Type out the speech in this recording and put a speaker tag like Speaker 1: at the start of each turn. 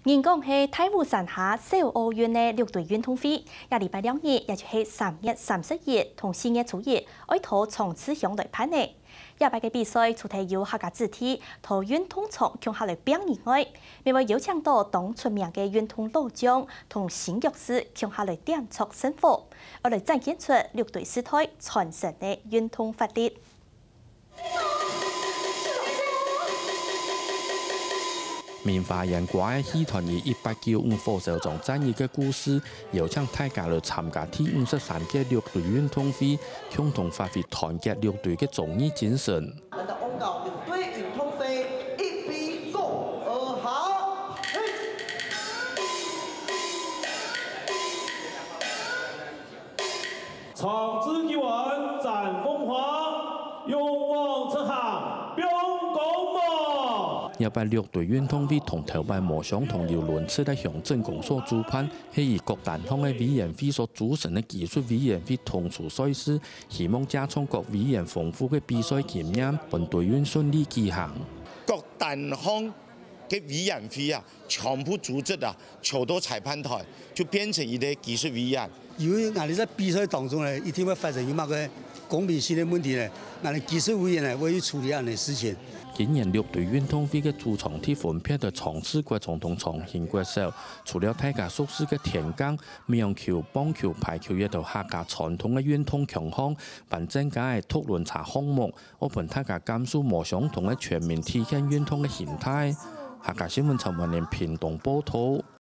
Speaker 1: 人讲是太湖山下小奥运的6队运动会，也礼拜2日，也就是3月30日同4月初1，爱讨冲刺相对攀呢。亚摆嘅比赛除咗有客家主题同运动场向下嚟表以外，另外邀請到當出名嘅運動老將同新玉師向下嚟點出生活，我嚟展現出6隊時代傳承嘅運動法律。
Speaker 2: 棉花人掛嘅戲團以1895火燒場戰役嘅故事，邀請大家嚟參加第53屆6隊運動會，共同發揮團結6隊嘅忠義精神。
Speaker 3: 我們的翁高6隊運動會1比5，好。
Speaker 4: 創智吉文展風華，勇往直航，標高夢。
Speaker 2: 要把6隊運動會同頭擺無相同，由輪次嘅鄉鎮公所主辦，係以各單項嘅委員會所組成嘅技術委員會統籌賽事，希望加充各委員豐富嘅比賽經驗，本隊運順利舉行。
Speaker 5: 各單項嘅委員會啊，全部組織啊，超多裁判台，就變成一個技術委員。
Speaker 6: 因為我哋在比賽當中呢，一定會發生有乜個公平性嘅問題呢，我哋技術委員呢會去處理呢啲事情。
Speaker 2: 今年6隊運動會嘅主場地分別嘅長治國場同長興國小，除了大家熟悉嘅田徑、苗球、棒球、排球，亦都客家傳統嘅運動強項，並增加嘅討論茶項目，我伴大家感受無相同嘅全面體驗運動嘅形態。客家新聞陳文連屏東報道。